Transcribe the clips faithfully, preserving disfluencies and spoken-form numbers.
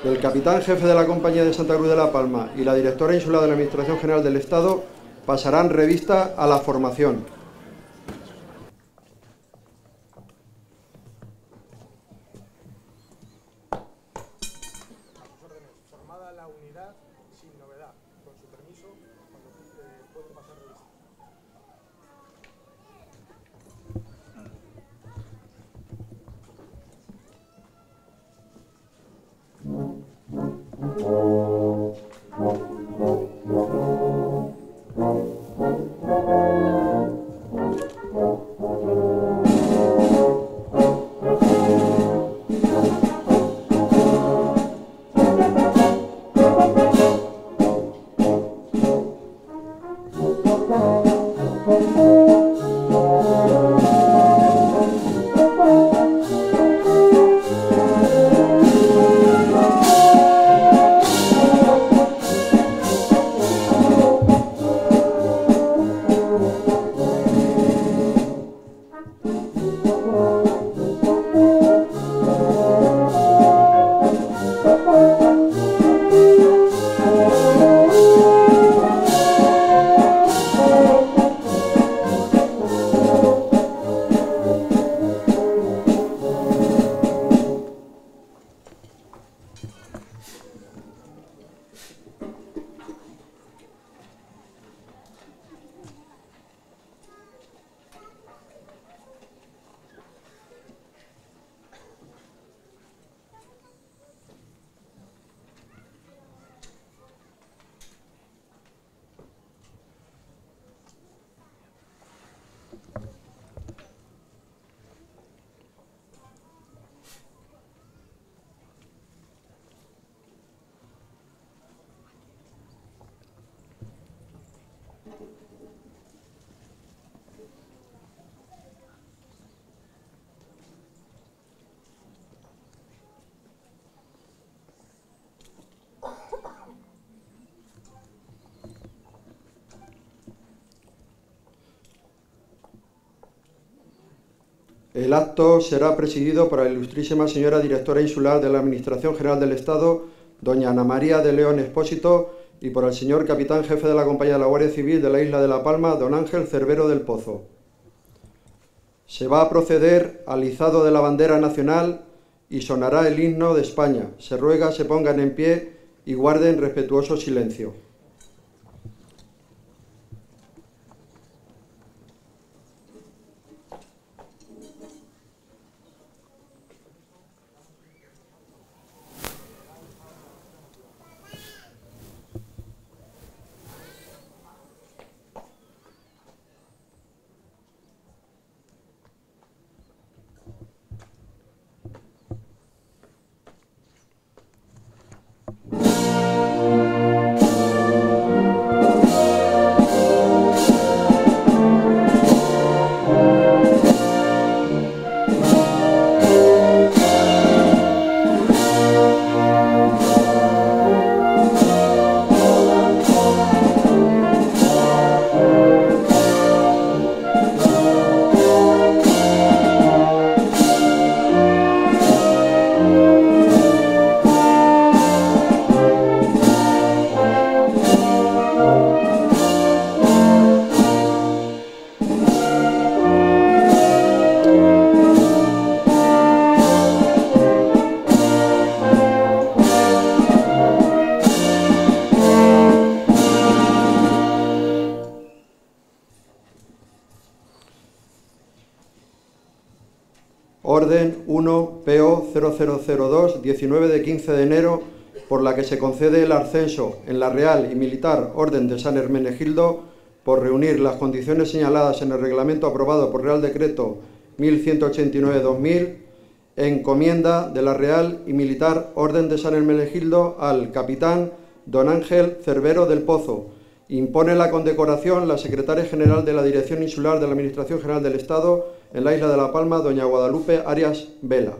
del capitán jefe de la Compañía de Santa Cruz de la Palma y la directora insular de la Administración General del Estado pasarán revista a la formación. Formada la unidad sin novedad. Con su permiso, cuando eh, puedo pasar revista. El acto será presidido por la ilustrísima señora directora insular de la Administración General del Estado, doña Ana María de León Expósito, y por el señor capitán jefe de la Compañía de la Guardia Civil de la Isla de La Palma, don Ángel Cervero del Pozo. Se va a proceder al izado de la bandera nacional y sonará el himno de España. Se ruega se pongan en pie y guarden respetuoso silencio. Orden uno P O cero cero cero dos, diecinueve de quince de enero, por la que se concede el ascenso en la Real y Militar Orden de San Hermenegildo por reunir las condiciones señaladas en el reglamento aprobado por Real Decreto mil ciento ochenta y nueve barra dos mil, encomienda de la Real y Militar Orden de San Hermenegildo al capitán don Ángel Cervero del Pozo. Impone la condecoración la secretaria general de la Dirección Insular de la Administración General del Estado en la Isla de La Palma, doña Guadalupe Arias Vela.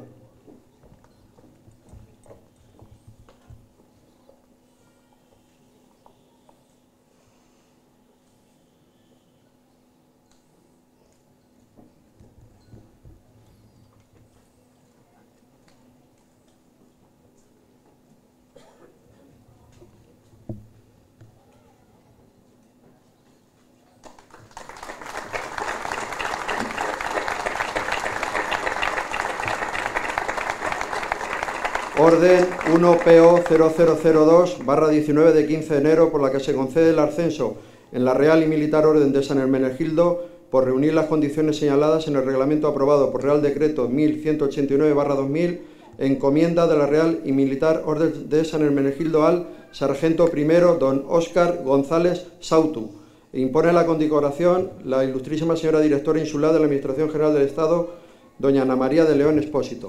Orden uno P O cero cero cero dos barra diecinueve de quince de enero, por la que se concede el ascenso en la Real y Militar Orden de San Hermenegildo por reunir las condiciones señaladas en el reglamento aprobado por Real Decreto mil ciento ochenta y nueve barra dos mil, encomienda de la Real y Militar Orden de San Hermenegildo al sargento primero don Óscar González Sautu. E impone la condecoración la ilustrísima señora directora insular de la Administración General del Estado, doña Ana María de León Expósito.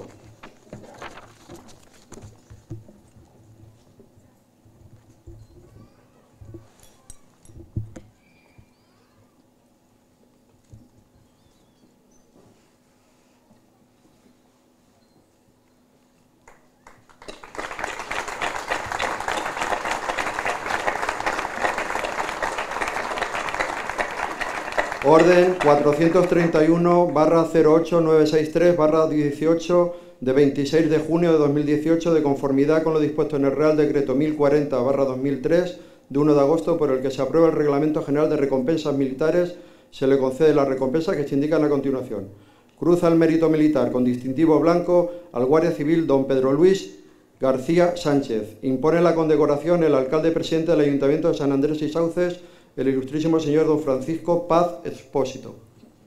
Orden cuatrocientos treinta y uno barra cero ocho nueve seis tres barra dieciocho de veintiséis de junio de dos mil dieciocho, de conformidad con lo dispuesto en el Real Decreto mil cuarenta barra dos mil tres de uno de agosto, por el que se aprueba el Reglamento General de Recompensas Militares, se le concede la recompensa que se indican a continuación. Cruz al Mérito Militar con distintivo blanco al Guardia Civil don Pedro Luis García Sánchez. Impone la condecoración el alcalde presidente del Ayuntamiento de San Andrés y Sauces, el ilustrísimo señor don Francisco Paz Expósito.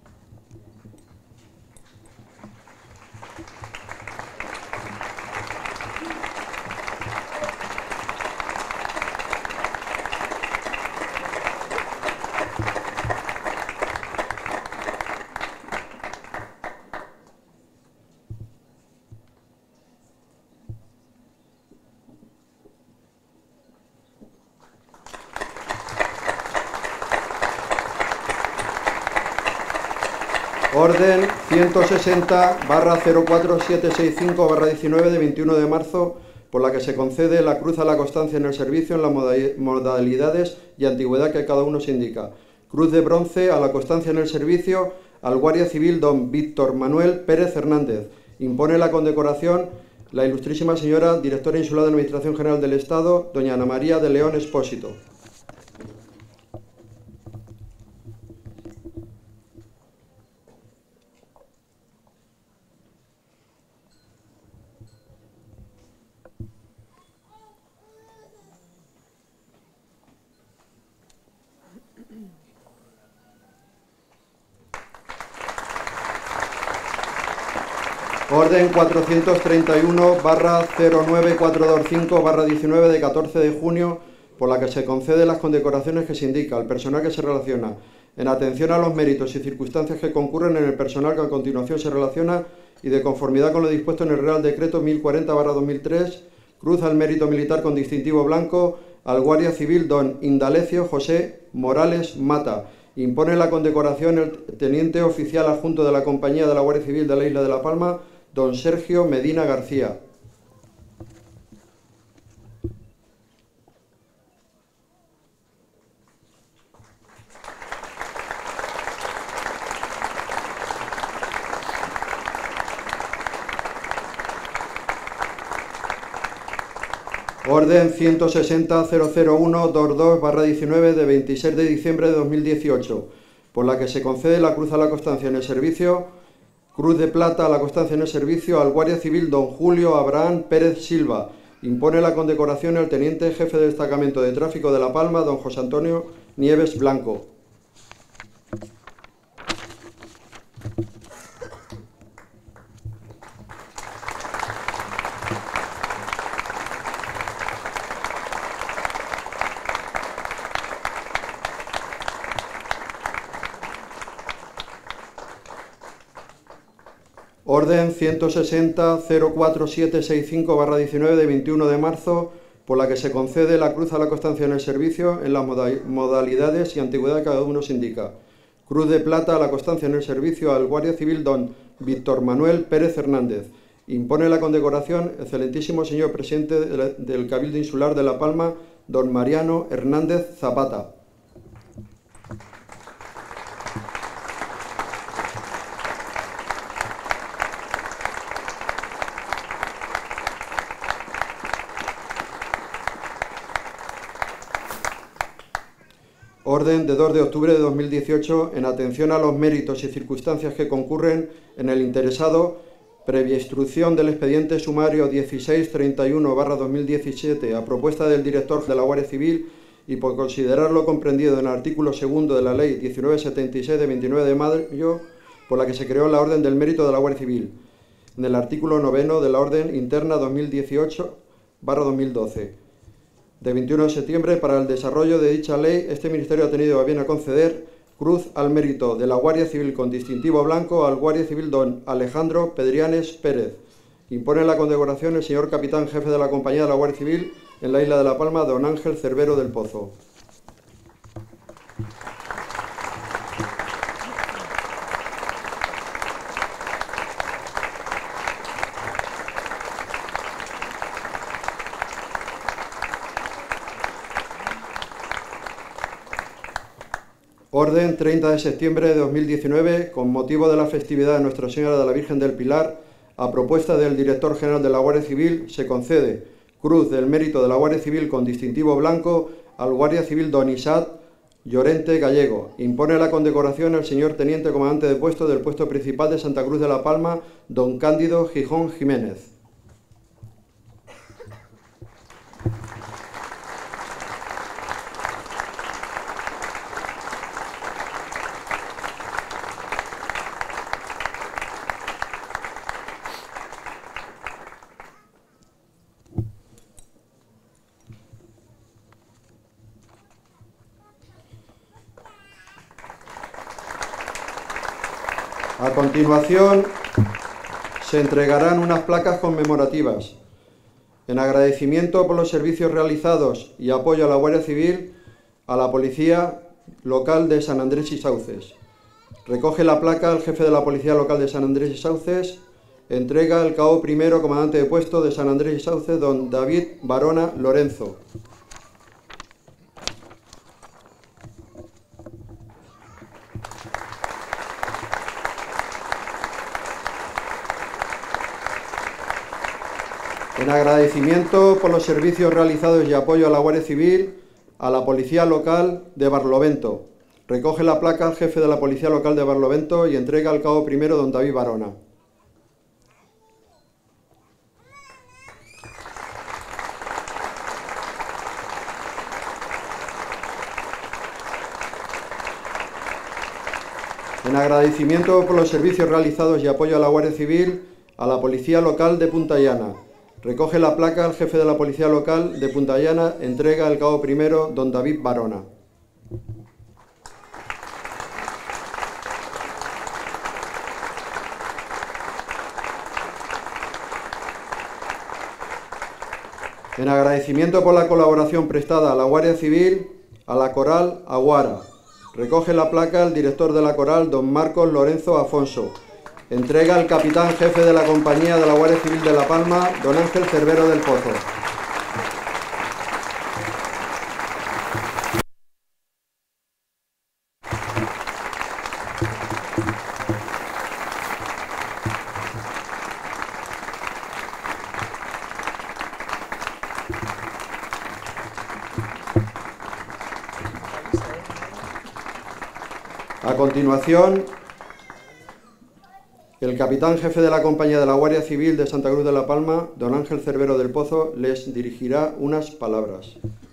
Orden ciento sesenta barra cero cuatro siete seis cinco barra diecinueve de veintiuno de marzo, por la que se concede la cruz a la constancia en el servicio en las modalidades y antigüedad que cada uno se indica. Cruz de bronce a la constancia en el servicio al Guardia Civil don Víctor Manuel Pérez Hernández. Impone la condecoración la ilustrísima señora directora insular de la Administración General del Estado, doña Ana María de León Expósito. Orden cuatrocientos treinta y uno barra cero nueve cuatro dos cinco barra diecinueve de catorce de junio, por la que se concede las condecoraciones que se indica al personal que se relaciona, en atención a los méritos y circunstancias que concurren en el personal que a continuación se relaciona y de conformidad con lo dispuesto en el Real Decreto mil cuarenta barra dos mil tres, cruz al Mérito Militar con distintivo blanco al Guardia Civil don Indalecio José Morales Mata. Impone la condecoración el teniente oficial adjunto de la Compañía de la Guardia Civil de la Isla de La Palma, don Sergio Medina García. Orden ciento sesenta barra cero cero uno veintidós barra diecinueve de veintiséis de diciembre de dos mil dieciocho, por la que se concede la cruz a la constancia en el servicio, cruz de plata a la constancia en el servicio al Guardia Civil don Julio Abraham Pérez Silva. Impone la condecoración el teniente jefe de destacamento de tráfico de La Palma, don José Antonio Nieves Blanco. Orden ciento sesenta barra cero cuatro siete seis cinco barra diecinueve de veintiuno de marzo, por la que se concede la cruz a la constancia en el servicio en las modalidades y antigüedad que cada uno se indica. Cruz de plata a la constancia en el servicio al Guardia Civil don Víctor Manuel Pérez Hernández. Impone la condecoración excelentísimo señor presidente del Cabildo Insular de La Palma, don Mariano Hernández Zapata. Orden de dos de octubre de dos mil dieciocho, en atención a los méritos y circunstancias que concurren en el interesado, previa instrucción del expediente sumario dieciséis treinta y uno barra dos mil diecisiete a propuesta del director de la Guardia Civil y por considerarlo comprendido en el artículo segundo de la Ley diecinueve setenta y seis de veintinueve de mayo, por la que se creó la Orden del Mérito de la Guardia Civil, en el artículo noveno de la Orden Interna dos mil dieciocho barra dos mil doce. De veintiuno de septiembre, para el desarrollo de dicha ley, este Ministerio ha tenido a bien a conceder Cruz al Mérito de la Guardia Civil con distintivo blanco al Guardia Civil don Alejandro Pedrianes Pérez. Impone la condecoración el señor Capitán Jefe de la Compañía de la Guardia Civil en la isla de La Palma, don Ángel Cervero del Pozo. Orden treinta de septiembre de dos mil diecinueve, con motivo de la festividad de Nuestra Señora de la Virgen del Pilar, a propuesta del Director General de la Guardia Civil, se concede Cruz del Mérito de la Guardia Civil con distintivo blanco al Guardia Civil don Isaac Llorente Gallego. Impone la condecoración el señor Teniente Comandante de Puesto del Puesto Principal de Santa Cruz de la Palma, don Cándido Gijón Jiménez. A continuación, se entregarán unas placas conmemorativas en agradecimiento por los servicios realizados y apoyo a la Guardia Civil, a la Policía Local de San Andrés y Sauces. Recoge la placa el jefe de la Policía Local de San Andrés y Sauces. Entrega el cabo primero comandante de puesto de San Andrés y Sauces, don David Barona Lorenzo. En agradecimiento por los servicios realizados y apoyo a la Guardia Civil, a la Policía Local de Barlovento. Recoge la placa el jefe de la Policía Local de Barlovento y entrega al cabo primero don David Barona. En agradecimiento por los servicios realizados y apoyo a la Guardia Civil, a la Policía Local de Punta Llana. Recoge la placa el jefe de la Policía Local de Punta Llana, entrega al cabo primero don David Barona. En agradecimiento por la colaboración prestada a la Guardia Civil, a la Coral Aguara. Recoge la placa el director de la Coral, don Marcos Lorenzo Afonso. Entrega al capitán jefe de la Compañía de la Guardia Civil de La Palma, don Ángel Cervero del Pozo. A continuación, el capitán jefe de la Compañía de la Guardia Civil de Santa Cruz de la Palma, don Ángel Cervero del Pozo, les dirigirá unas palabras.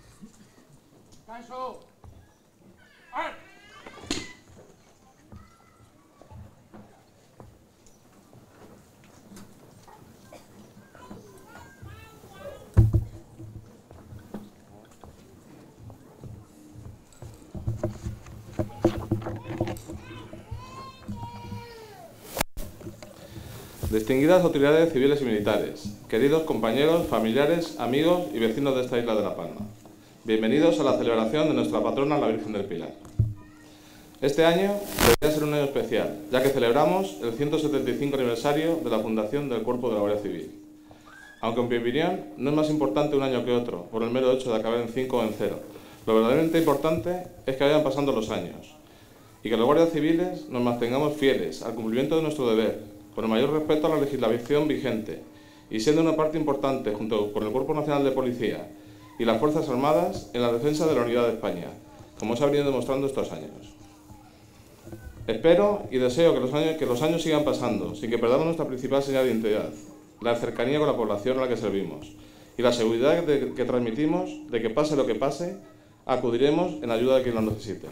Distinguidas autoridades civiles y militares, queridos compañeros, familiares, amigos y vecinos de esta isla de La Palma, bienvenidos a la celebración de nuestra patrona, la Virgen del Pilar. Este año debería ser un año especial, ya que celebramos el ciento setenta y cinco aniversario de la fundación del Cuerpo de la Guardia Civil. Aunque en mi opinión no es más importante un año que otro, por el mero hecho de acabar en cinco o en cero. Lo verdaderamente importante es que vayan pasando los años y que los guardias civiles nos mantengamos fieles al cumplimiento de nuestro deber, con el mayor respeto a la legislación vigente y siendo una parte importante, junto con el Cuerpo Nacional de Policía y las Fuerzas Armadas, en la defensa de la unidad de España, como se ha venido demostrando estos años. Espero y deseo que los años, que los años sigan pasando, sin que perdamos nuestra principal señal de identidad, la cercanía con la población a la que servimos, y la seguridad de, que transmitimos de que pase lo que pase, acudiremos en ayuda de quien lo necesite.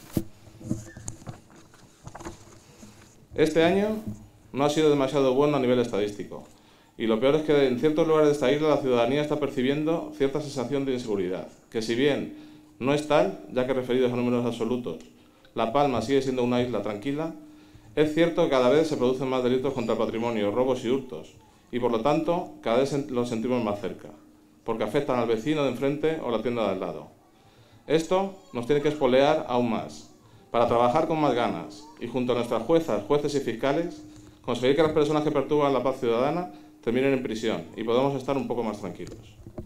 Este año no ha sido demasiado bueno a nivel estadístico, y lo peor es que en ciertos lugares de esta isla la ciudadanía está percibiendo cierta sensación de inseguridad, que si bien no es tal, ya que referidos a números absolutos, La Palma sigue siendo una isla tranquila, es cierto que cada vez se producen más delitos contra el patrimonio, robos y hurtos, y por lo tanto cada vez los sentimos más cerca, porque afectan al vecino de enfrente o la tienda de al lado. Esto nos tiene que espolear aún más, para trabajar con más ganas y junto a nuestras juezas, jueces y fiscales, conseguir que las personas que perturban la paz ciudadana terminen en prisión y podamos estar un poco más tranquilos.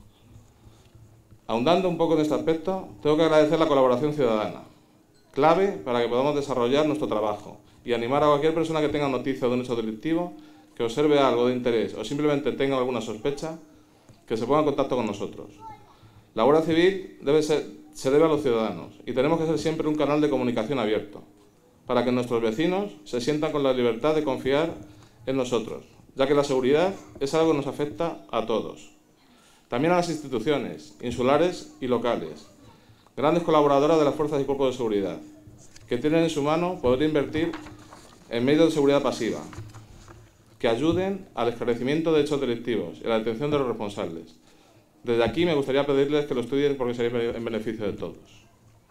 Ahondando un poco en este aspecto, tengo que agradecer la colaboración ciudadana, clave para que podamos desarrollar nuestro trabajo y animar a cualquier persona que tenga noticia de un hecho delictivo, que observe algo de interés o simplemente tenga alguna sospecha, que se ponga en contacto con nosotros. La Guardia Civil debe ser, se debe a los ciudadanos y tenemos que ser siempre un canal de comunicación abierto, para que nuestros vecinos se sientan con la libertad de confiar en nosotros, ya que la seguridad es algo que nos afecta a todos. También a las instituciones, insulares y locales, grandes colaboradoras de las fuerzas y cuerpos de seguridad, que tienen en su mano poder invertir en medios de seguridad pasiva, que ayuden al esclarecimiento de hechos delictivos y a la detención de los responsables. Desde aquí me gustaría pedirles que lo estudien porque sería en beneficio de todos.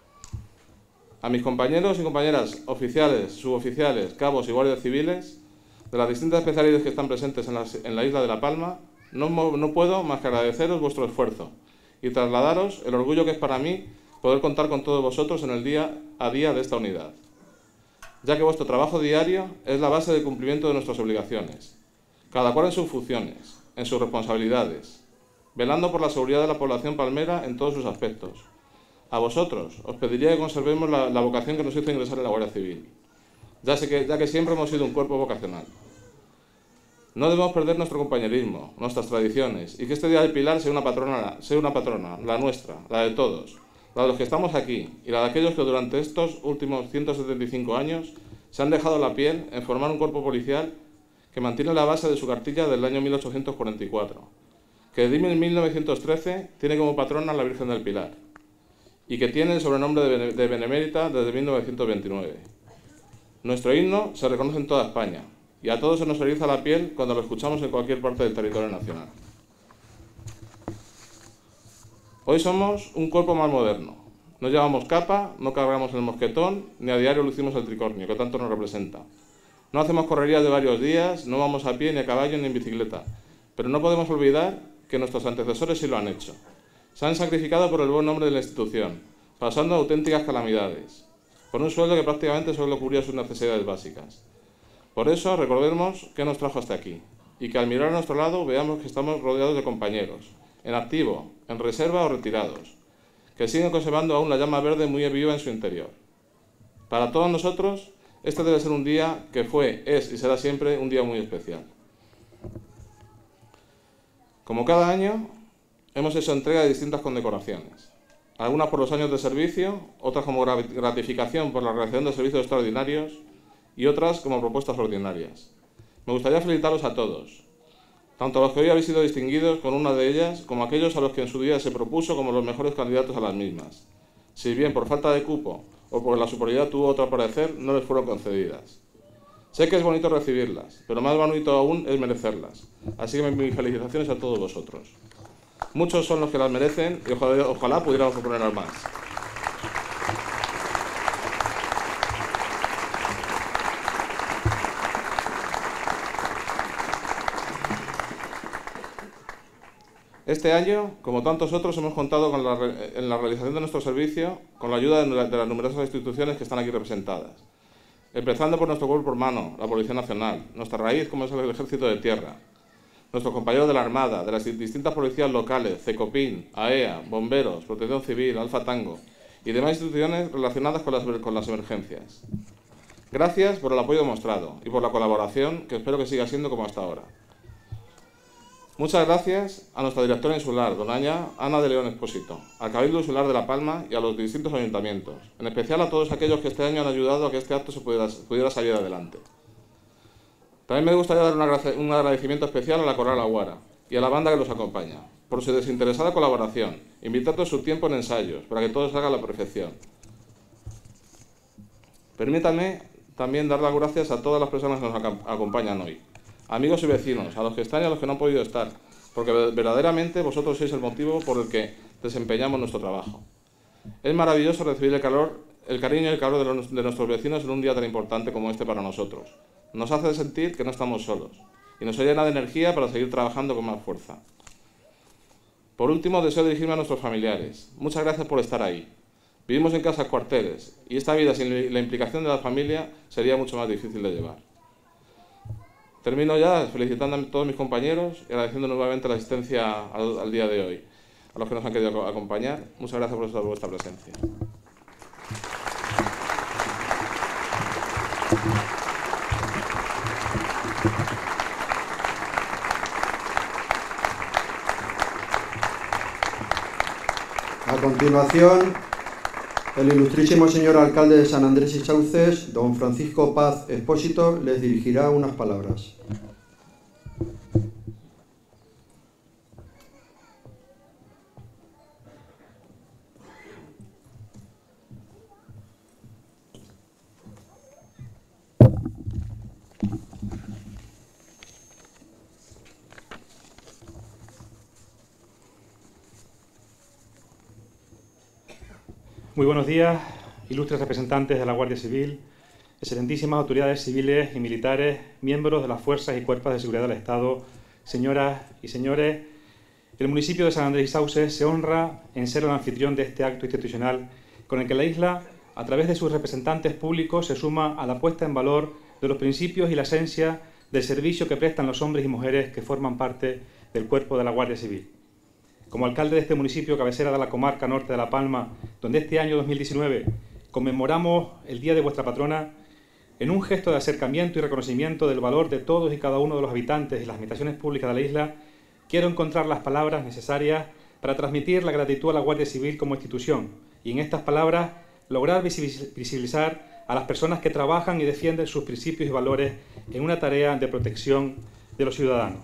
A mis compañeros y compañeras oficiales, suboficiales, cabos y guardias civiles de las distintas especialidades que están presentes en la, en la isla de La Palma, no, no puedo más que agradeceros vuestro esfuerzo y trasladaros el orgullo que es para mí poder contar con todos vosotros en el día a día de esta unidad, ya que vuestro trabajo diario es la base del cumplimiento de nuestras obligaciones, cada cual en sus funciones, en sus responsabilidades, velando por la seguridad de la población palmera en todos sus aspectos. A vosotros os pediría que conservemos la, la vocación que nos hizo ingresar en la Guardia Civil, ya, sé que, ya que siempre hemos sido un cuerpo vocacional. No debemos perder nuestro compañerismo, nuestras tradiciones, y que este Día del Pilar sea una patrona, sea una patrona, la nuestra, la de todos, la de los que estamos aquí y la de aquellos que durante estos últimos ciento setenta y cinco años se han dejado la piel en formar un cuerpo policial que mantiene la base de su cartilla del año mil ochocientos cuarenta y cuatro, que desde mil novecientos trece tiene como patrona a la Virgen del Pilar y que tiene el sobrenombre de, de Benemérita desde mil novecientos veintinueve. Nuestro himno se reconoce en toda España y a todos se nos eriza la piel cuando lo escuchamos en cualquier parte del territorio nacional. Hoy somos un cuerpo más moderno. No llevamos capa, no cargamos el mosquetón, ni a diario lucimos el tricornio, que tanto nos representa. No hacemos correrías de varios días, no vamos a pie, ni a caballo, ni en bicicleta. Pero no podemos olvidar que nuestros antecesores sí lo han hecho. Se han sacrificado por el buen nombre de la institución, pasando auténticas calamidades, por un sueldo que prácticamente solo cubría sus necesidades básicas. Por eso, recordemos qué nos trajo hasta aquí, y que al mirar a nuestro lado veamos que estamos rodeados de compañeros, en activo, en reserva o retirados, que siguen conservando aún la llama verde muy viva en su interior. Para todos nosotros, este debe ser un día que fue, es y será siempre un día muy especial. Como cada año, hemos hecho entrega de distintas condecoraciones, algunas por los años de servicio, otras como gratificación por la realización de servicios extraordinarios y otras como propuestas ordinarias. Me gustaría felicitarlos a todos, tanto a los que hoy habéis sido distinguidos con una de ellas, como a aquellos a los que en su día se propuso como los mejores candidatos a las mismas. Si bien por falta de cupo o porque la superioridad tuvo otro parecer, no les fueron concedidas. Sé que es bonito recibirlas, pero más bonito aún es merecerlas. Así que mis felicitaciones a todos vosotros. Muchos son los que las merecen y ojalá, ojalá pudiéramos proponerlas más. Este año, como tantos otros, hemos contado con la, en la realización de nuestro servicio con la ayuda de, de las numerosas instituciones que están aquí representadas. Empezando por nuestro cuerpo hermano, la Policía Nacional, nuestra raíz como es el Ejército de Tierra, nuestros compañeros de la Armada, de las distintas policías locales, CECOPIN, AEA, Bomberos, Protección Civil, Alfa Tango y demás instituciones relacionadas con las, con las emergencias. Gracias por el apoyo mostrado y por la colaboración que espero que siga siendo como hasta ahora. Muchas gracias a nuestra directora insular, doña Ana de León Expósito, al Cabildo Insular de La Palma y a los distintos ayuntamientos, en especial a todos aquellos que este año han ayudado a que este acto se pudiera, pudiera salir adelante. También me gustaría dar un agradecimiento especial a la Coral Aguara y a la banda que los acompaña, por su desinteresada colaboración, invitando su tiempo en ensayos, para que todo salga a la perfección. Permítanme también dar las gracias a todas las personas que nos acompañan hoy, amigos y vecinos, a los que están y a los que no han podido estar, porque verdaderamente vosotros sois el motivo por el que desempeñamos nuestro trabajo. Es maravilloso recibir el calor, el cariño y el calor de, los, de nuestros vecinos en un día tan importante como este para nosotros. Nos hace sentir que no estamos solos y nos llena de energía para seguir trabajando con más fuerza. Por último, deseo dirigirme a nuestros familiares. Muchas gracias por estar ahí. Vivimos en casas cuarteles y esta vida sin la implicación de la familia sería mucho más difícil de llevar. Termino ya felicitando a todos mis compañeros y agradeciendo nuevamente la asistencia al, al día de hoy. A los que nos han querido acompañar, muchas gracias por vuestra presencia. A continuación, el ilustrísimo señor alcalde de San Andrés y Sauces, don Francisco Paz Expósito, les dirigirá unas palabras. Muy buenos días, ilustres representantes de la Guardia Civil, excelentísimas autoridades civiles y militares, miembros de las fuerzas y cuerpos de seguridad del Estado, señoras y señores. El municipio de San Andrés y Sauces se honra en ser el anfitrión de este acto institucional con el que la isla, a través de sus representantes públicos, se suma a la puesta en valor de los principios y la esencia del servicio que prestan los hombres y mujeres que forman parte del cuerpo de la Guardia Civil. Como alcalde de este municipio, cabecera de la comarca norte de La Palma, donde este año dos mil diecinueve conmemoramos el Día de vuestra patrona, en un gesto de acercamiento y reconocimiento del valor de todos y cada uno de los habitantes y las administraciones públicas de la isla, quiero encontrar las palabras necesarias para transmitir la gratitud a la Guardia Civil como institución y en estas palabras lograr visibilizar a las personas que trabajan y defienden sus principios y valores en una tarea de protección de los ciudadanos.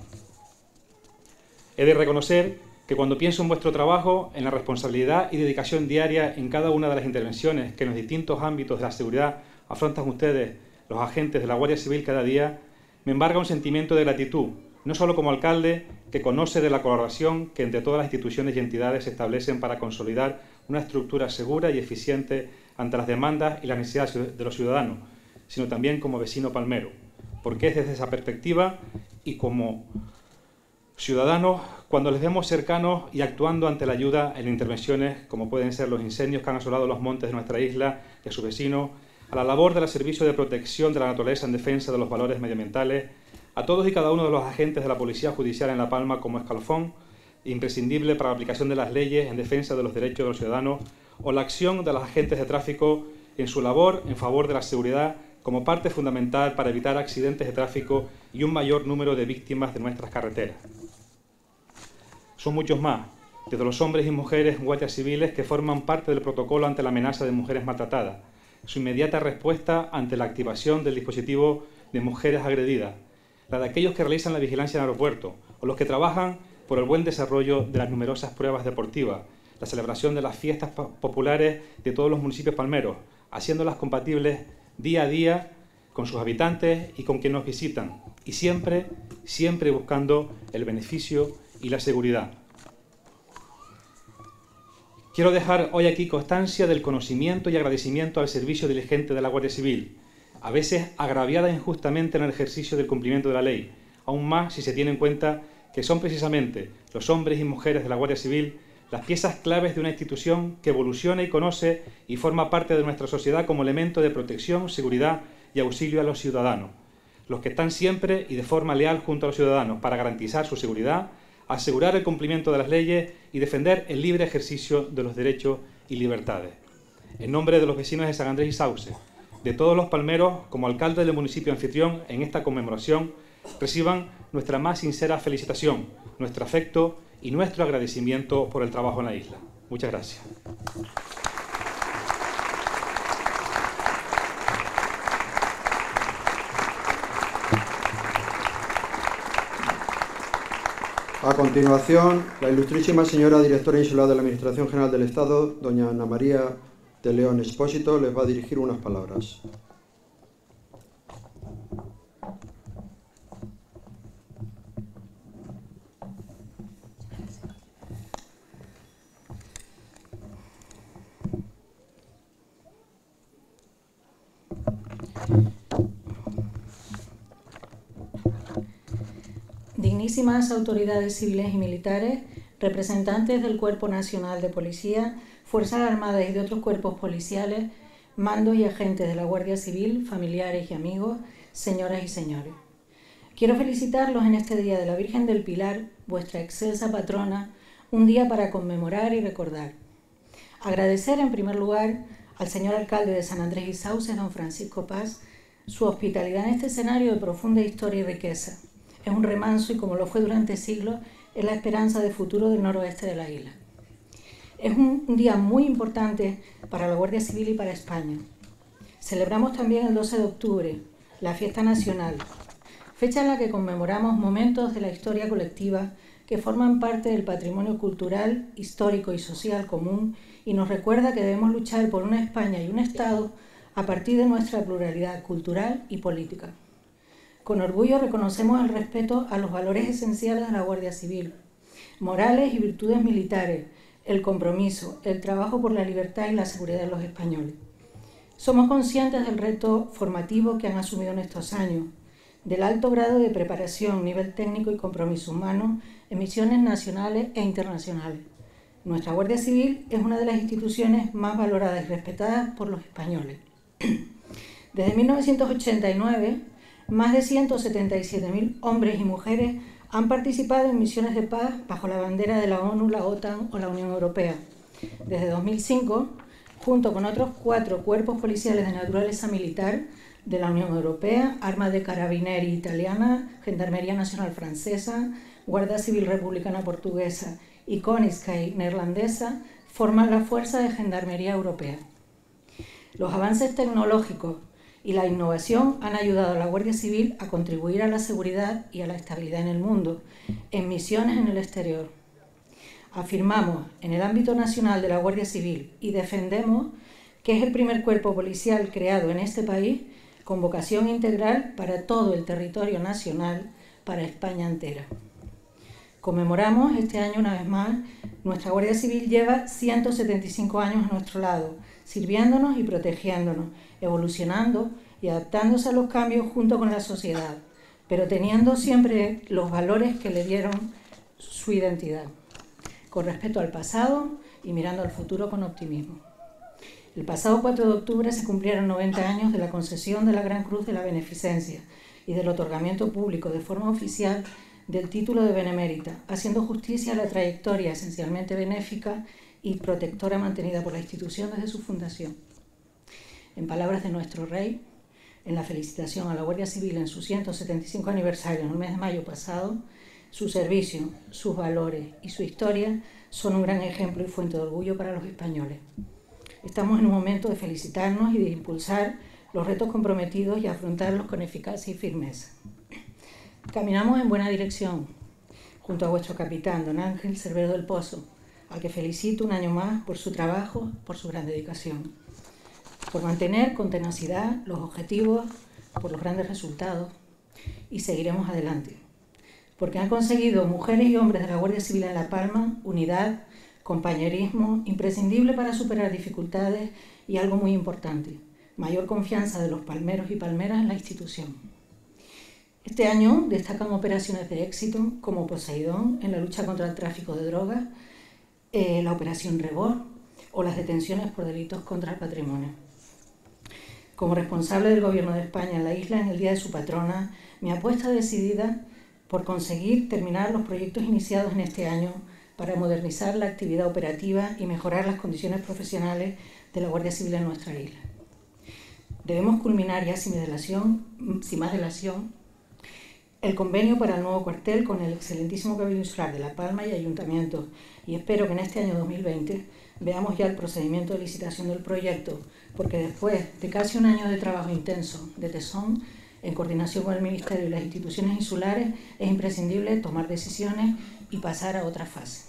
He de reconocer que cuando pienso en vuestro trabajo, en la responsabilidad y dedicación diaria en cada una de las intervenciones que en los distintos ámbitos de la seguridad afrontan ustedes, los agentes de la Guardia Civil cada día, me embarga un sentimiento de gratitud, no solo como alcalde, que conoce de la colaboración que entre todas las instituciones y entidades se establecen para consolidar una estructura segura y eficiente ante las demandas y las necesidades de los ciudadanos, sino también como vecino palmero, porque es desde esa perspectiva y como ciudadanos cuando les vemos cercanos y actuando ante la ayuda en intervenciones como pueden ser los incendios que han asolado los montes de nuestra isla y a sus vecinos, a la labor del servicio de protección de la naturaleza en defensa de los valores medioambientales, a todos y cada uno de los agentes de la Policía Judicial en La Palma como escalafón imprescindible para la aplicación de las leyes en defensa de los derechos de los ciudadanos, o la acción de los agentes de tráfico en su labor en favor de la seguridad como parte fundamental para evitar accidentes de tráfico y un mayor número de víctimas de nuestras carreteras. Son muchos más, desde los hombres y mujeres guardias civiles que forman parte del protocolo ante la amenaza de mujeres maltratadas, su inmediata respuesta ante la activación del dispositivo de mujeres agredidas, la de aquellos que realizan la vigilancia en el aeropuerto, o los que trabajan por el buen desarrollo de las numerosas pruebas deportivas, la celebración de las fiestas populares de todos los municipios palmeros, haciéndolas compatibles día a día con sus habitantes y con quienes nos visitan, y siempre, siempre buscando el beneficio y la seguridad. Quiero dejar hoy aquí constancia del conocimiento y agradecimiento al servicio diligente de la Guardia Civil, a veces agraviada injustamente en el ejercicio del cumplimiento de la ley, aún más si se tiene en cuenta que son precisamente los hombres y mujeres de la Guardia Civil las piezas claves de una institución que evoluciona y conoce y forma parte de nuestra sociedad como elemento de protección, seguridad y auxilio a los ciudadanos, los que están siempre y de forma leal junto a los ciudadanos para garantizar su seguridad, asegurar el cumplimiento de las leyes y defender el libre ejercicio de los derechos y libertades. En nombre de los vecinos de San Andrés y Sauces, de todos los palmeros, como alcalde del municipio anfitrión en esta conmemoración, reciban nuestra más sincera felicitación nuestro afecto y nuestro agradecimiento por el trabajo en la isla. Muchas gracias. A continuación, la ilustrísima señora directora insular de la Administración General del Estado, doña Ana María de León Expósito, les va a dirigir unas palabras. Dignísimas autoridades civiles y militares, representantes del Cuerpo Nacional de Policía, Fuerzas Armadas y de otros cuerpos policiales, mandos y agentes de la Guardia Civil, familiares y amigos, señoras y señores. Quiero felicitarlos en este Día de la Virgen del Pilar, vuestra excelsa patrona, un día para conmemorar y recordar. Agradecer en primer lugar al señor alcalde de San Andrés y Sauces, don Francisco Paz, su hospitalidad en este escenario de profunda historia y riqueza. Es un remanso y, como lo fue durante siglos, es la esperanza de futuro del noroeste de la isla. Es un día muy importante para la Guardia Civil y para España. Celebramos también el doce de octubre, la fiesta nacional, fecha en la que conmemoramos momentos de la historia colectiva que forman parte del patrimonio cultural, histórico y social común y nos recuerda que debemos luchar por una España y un Estado a partir de nuestra pluralidad cultural y política. Con orgullo reconocemos el respeto a los valores esenciales de la Guardia Civil, morales y virtudes militares, el compromiso, el trabajo por la libertad y la seguridad de los españoles. Somos conscientes del reto formativo que han asumido en estos años, del alto grado de preparación, nivel técnico y compromiso humano en misiones nacionales e internacionales. Nuestra Guardia Civil es una de las instituciones más valoradas y respetadas por los españoles. Desde mil novecientos ochenta y nueve, más de ciento setenta y siete mil hombres y mujeres han participado en misiones de paz bajo la bandera de la ONU, la OTAN o la Unión Europea. Desde dos mil cinco, junto con otros cuatro cuerpos policiales de naturaleza militar de la Unión Europea, Arma de Carabinieri italiana, Gendarmería Nacional francesa, Guardia Civil Republicana portuguesa y Koningskai neerlandesa, forman la Fuerza de Gendarmería Europea. Los avances tecnológicos y la innovación han ayudado a la Guardia Civil a contribuir a la seguridad y a la estabilidad en el mundo, en misiones en el exterior. Afirmamos en el ámbito nacional de la Guardia Civil y defendemos que es el primer cuerpo policial creado en este país con vocación integral para todo el territorio nacional, para España entera. Conmemoramos este año una vez más, nuestra Guardia Civil lleva ciento setenta y cinco años a nuestro lado, sirviéndonos y protegiéndonos, evolucionando y adaptándose a los cambios junto con la sociedad, pero teniendo siempre los valores que le dieron su identidad, con respeto al pasado y mirando al futuro con optimismo. El pasado cuatro de octubre se cumplieron noventa años de la concesión de la Gran Cruz de la Beneficencia y del otorgamiento público de forma oficial del título de Benemérita, haciendo justicia a la trayectoria esencialmente benéfica y protectora mantenida por la institución desde su fundación. En palabras de nuestro rey, en la felicitación a la Guardia Civil en su ciento setenta y cinco aniversario en el mes de mayo pasado, su servicio, sus valores y su historia son un gran ejemplo y fuente de orgullo para los españoles. Estamos en un momento de felicitarnos y de impulsar los retos comprometidos y afrontarlos con eficacia y firmeza. Caminamos en buena dirección, junto a vuestro capitán, don Ángel Cervero del Pozo, al que felicito un año más por su trabajo, por su gran dedicación, por mantener con tenacidad los objetivos, por los grandes resultados, y seguiremos adelante, porque han conseguido mujeres y hombres de la Guardia Civil en La Palma unidad, compañerismo, imprescindible para superar dificultades y algo muy importante, mayor confianza de los palmeros y palmeras en la institución. Este año destacan operaciones de éxito como Poseidón en la lucha contra el tráfico de drogas, eh, la Operación Rebor o las detenciones por delitos contra el patrimonio. Como responsable del Gobierno de España en la isla en el Día de su patrona, mi apuesta decidida por conseguir terminar los proyectos iniciados en este año para modernizar la actividad operativa y mejorar las condiciones profesionales de la Guardia Civil en nuestra isla. Debemos culminar ya sin dilación, sin más dilación el convenio para el nuevo cuartel con el excelentísimo Cabildo Insular de La Palma y Ayuntamiento, y espero que en este año dos mil veinte veamos ya el procedimiento de licitación del proyecto, porque después de casi un año de trabajo intenso, de tesón, en coordinación con el Ministerio y las instituciones insulares, es imprescindible tomar decisiones y pasar a otra fase.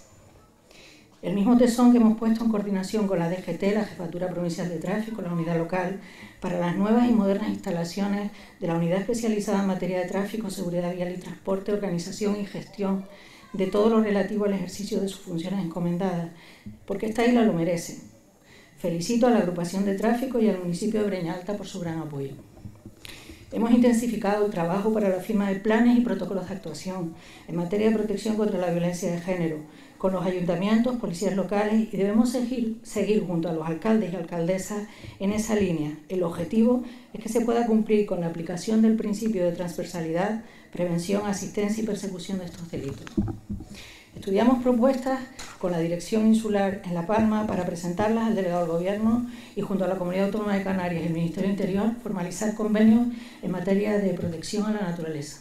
El mismo tesón que hemos puesto en coordinación con la D G T, la Jefatura Provincial de Tráfico, la unidad local, para las nuevas y modernas instalaciones de la Unidad Especializada en Materia de Tráfico, Seguridad Vial y Transporte, organización y gestión de todo lo relativo al ejercicio de sus funciones encomendadas, porque esta isla lo merece. Felicito a la agrupación de tráfico y al municipio de Breña Alta por su gran apoyo. Hemos intensificado el trabajo para la firma de planes y protocolos de actuación en materia de protección contra la violencia de género, con los ayuntamientos, policías locales, y debemos seguir, seguir junto a los alcaldes y alcaldesas en esa línea. El objetivo es que se pueda cumplir con la aplicación del principio de transversalidad, prevención, asistencia y persecución de estos delitos. Estudiamos propuestas con la Dirección Insular en La Palma para presentarlas al delegado del Gobierno y junto a la Comunidad Autónoma de Canarias y el Ministerio del Interior formalizar convenios en materia de protección a la naturaleza.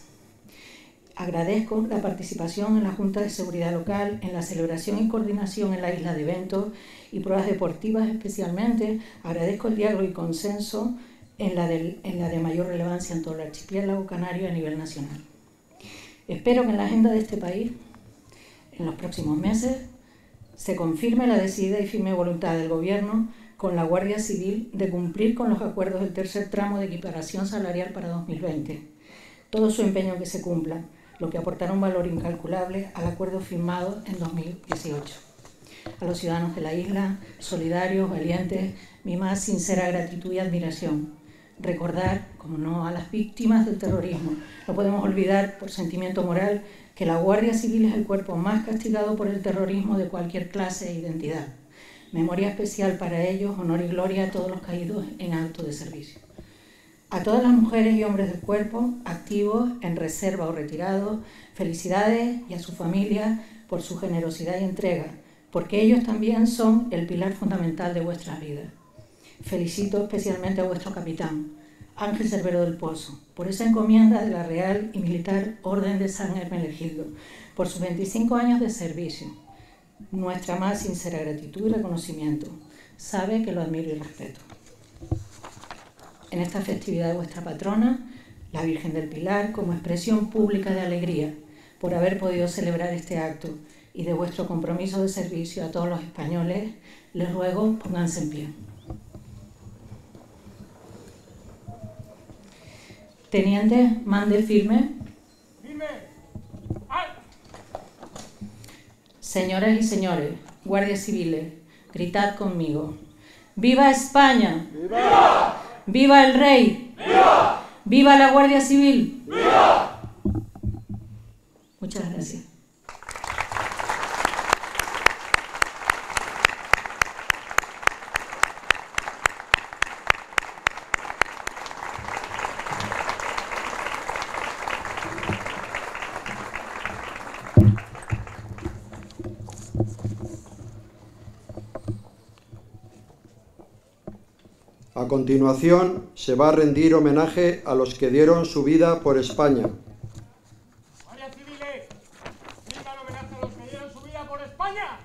Agradezco la participación en la Junta de Seguridad Local, en la celebración y coordinación en la isla de eventos y pruebas deportivas especialmente. Agradezco el diálogo y consenso en la de, en la de mayor relevancia en todo el archipiélago canario a nivel nacional. Espero que en la agenda de este país, en los próximos meses, se confirme la decidida y firme voluntad del Gobierno con la Guardia Civil de cumplir con los acuerdos del tercer tramo de equiparación salarial para dos mil veinte. Todo su empeño que se cumpla, lo que aportará un valor incalculable al acuerdo firmado en dos mil dieciocho. A los ciudadanos de la isla, solidarios, valientes, mi más sincera gratitud y admiración. Recordar, como no, a las víctimas del terrorismo. No podemos olvidar, por sentimiento moral, que la Guardia Civil es el cuerpo más castigado por el terrorismo de cualquier clase e identidad. Memoria especial para ellos, honor y gloria a todos los caídos en acto de servicio. A todas las mujeres y hombres del cuerpo, activos, en reserva o retirados, felicidades, y a su familia por su generosidad y entrega, porque ellos también son el pilar fundamental de vuestras vidas. Felicito especialmente a vuestro capitán, Ángel Cervero del Pozo, por esa encomienda de la Real y Militar Orden de San Hermenegildo, por sus veinticinco años de servicio. Nuestra más sincera gratitud y reconocimiento. Sabe que lo admiro y respeto. En esta festividad de vuestra patrona, la Virgen del Pilar, como expresión pública de alegría por haber podido celebrar este acto y de vuestro compromiso de servicio a todos los españoles, les ruego, pónganse en pie. Teniente, mande firme. ¡Firme! ¡Ay! Señoras y señores, guardias civiles, gritad conmigo. ¡Viva España! ¡Viva! ¡Viva el Rey! ¡Viva! ¡Viva la Guardia Civil! ¡Viva! Muchas gracias. A continuación, se va a rendir homenaje a los que dieron su vida por España. ¡Guardias civiles! ¡Venga el homenaje a los que dieron su vida por España!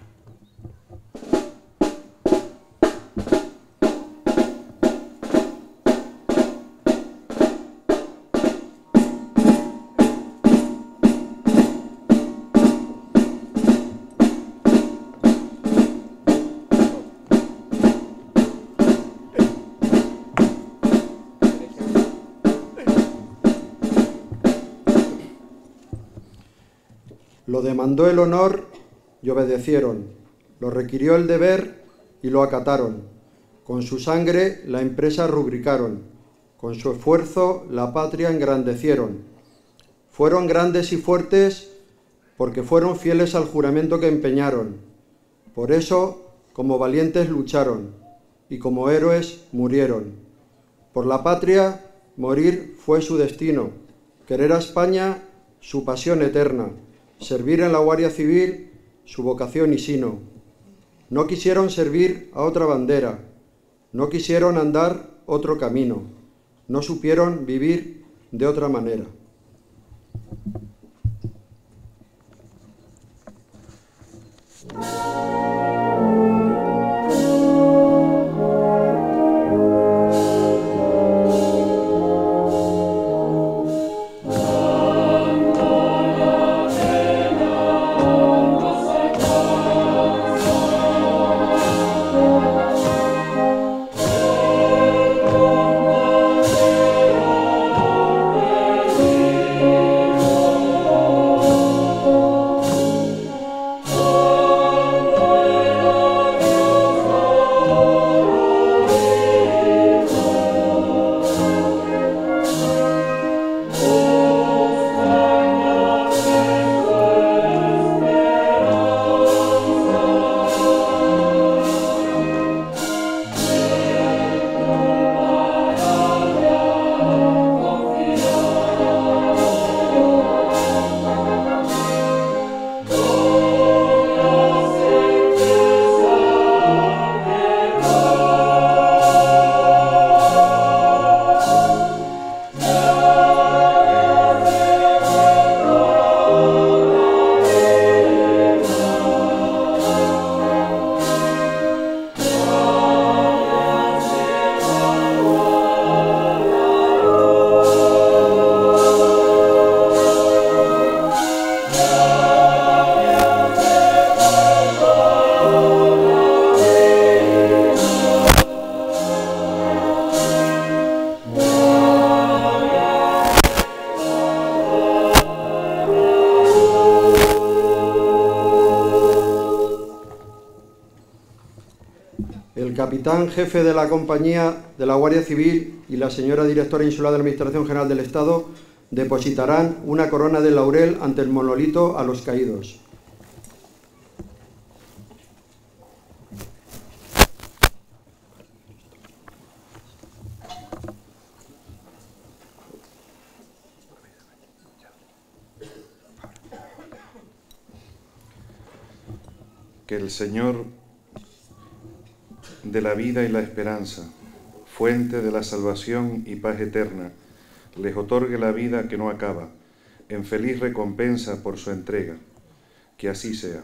Lo demandó el honor y obedecieron, lo requirió el deber y lo acataron. Con su sangre la empresa rubricaron, con su esfuerzo la patria engrandecieron. Fueron grandes y fuertes porque fueron fieles al juramento que empeñaron. Por eso, como valientes lucharon y como héroes murieron. Por la patria, morir fue su destino, querer a España su pasión eterna. Servir en la Guardia Civil, su vocación y sino. No quisieron servir a otra bandera, no quisieron andar otro camino, no supieron vivir de otra manera. El capitán jefe de la compañía de la Guardia Civil y la señora directora insular de la Administración General del Estado depositarán una corona de laurel ante el monolito a los caídos. Que el Señor de la vida y la esperanza, fuente de la salvación y paz eterna, les otorgue la vida que no acaba, en feliz recompensa por su entrega. Que así sea.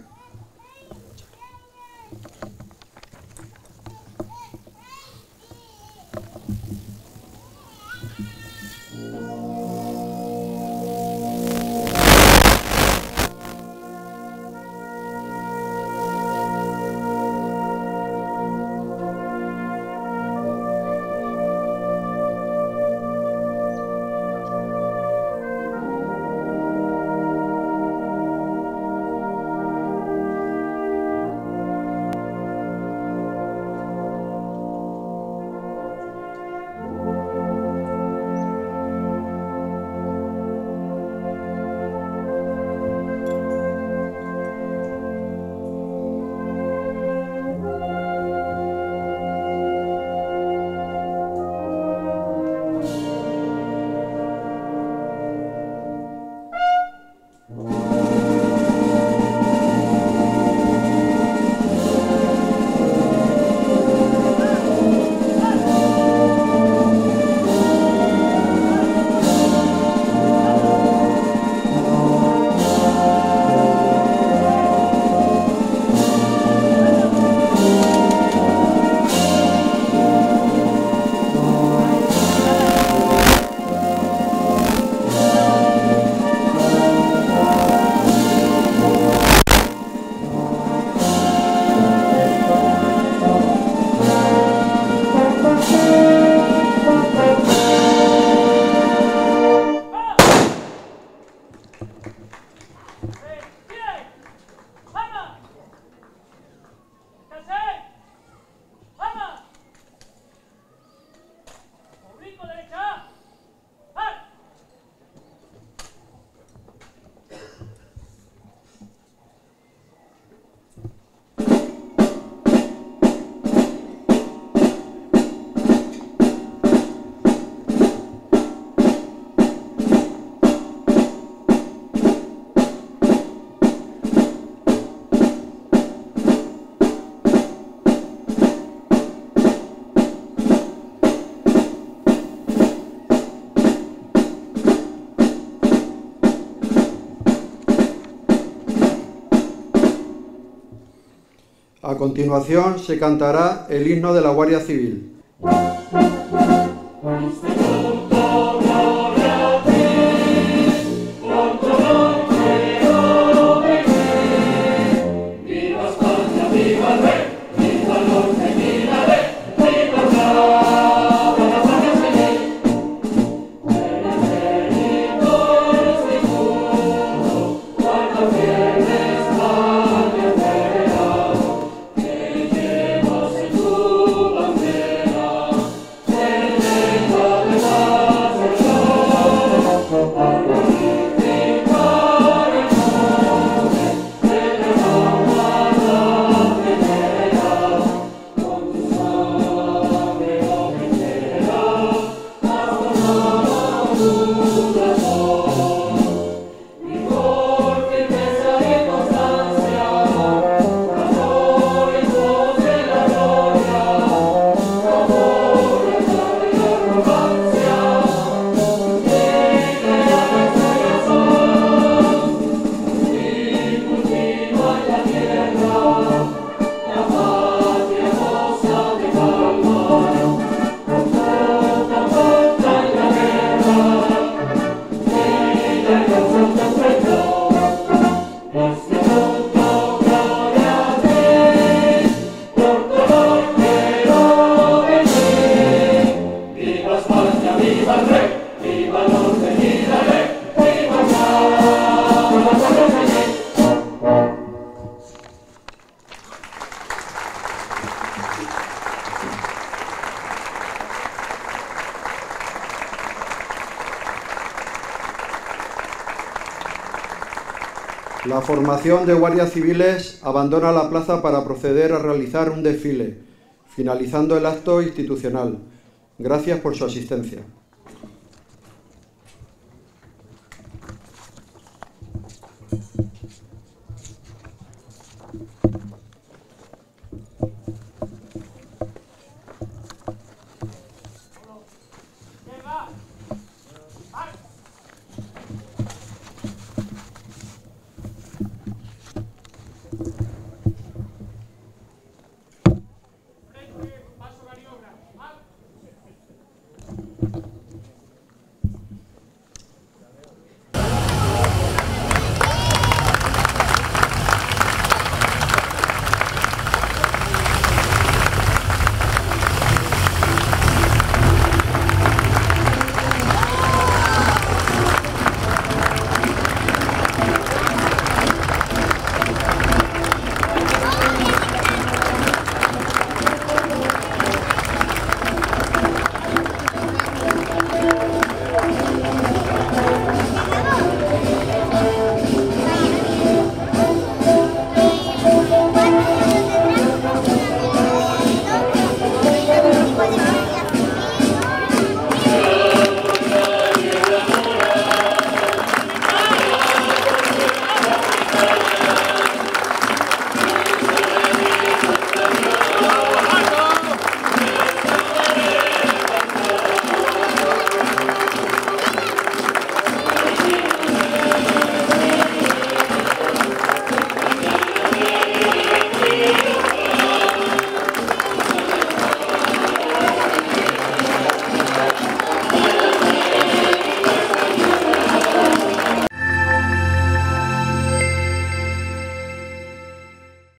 A continuación se cantará el himno de la Guardia Civil. La formación de guardias civiles abandona la plaza para proceder a realizar un desfile, finalizando el acto institucional. Gracias por su asistencia.